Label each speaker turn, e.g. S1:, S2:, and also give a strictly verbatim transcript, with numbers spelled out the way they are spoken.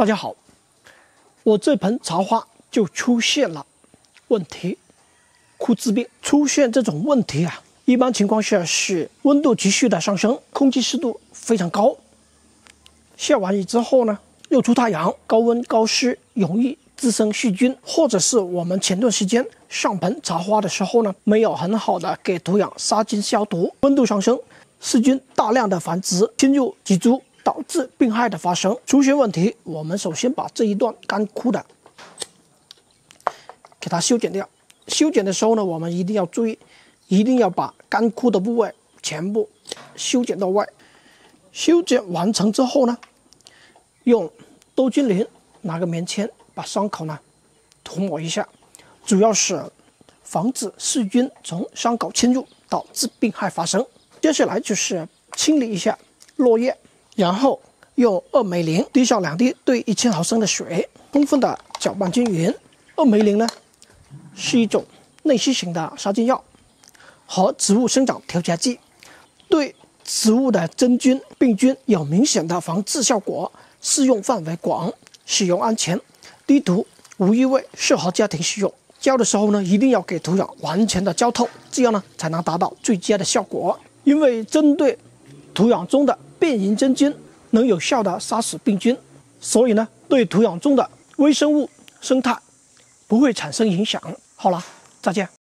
S1: 大家好，我这盆茶花就出现了问题，枯枝病。出现这种问题啊，一般情况下是温度急剧的上升，空气湿度非常高。下完雨之后呢，又出太阳，高温高湿容易滋生细菌，或者是我们前段时间上盆茶花的时候呢，没有很好的给土壤杀菌消毒，温度上升，细菌大量的繁殖侵入基株，导致病害的发生。出现问题，我们首先把这一段干枯的给它修剪掉。修剪的时候呢，我们一定要注意，一定要把干枯的部位全部修剪到外。修剪完成之后呢，用豆精灵拿个棉签把伤口呢涂抹一下，主要是防止细菌从伤口侵入，导致病害发生。接下来就是清理一下落叶，然后用二镁灵滴上两滴兑一千毫升的水，充分的搅拌均匀。二镁灵呢是一种内吸型的杀菌药和植物生长调节剂，对植物的真菌、病菌有明显的防治效果，适用范围广，使用安全，低毒无异味，适合家庭使用。浇的时候呢，一定要给土壤完全的浇透，这样呢才能达到最佳的效果。因为针对土壤中的变异真菌能有效的杀死病菌，所以呢，对土壤中的微生物生态不会产生影响。好了，再见。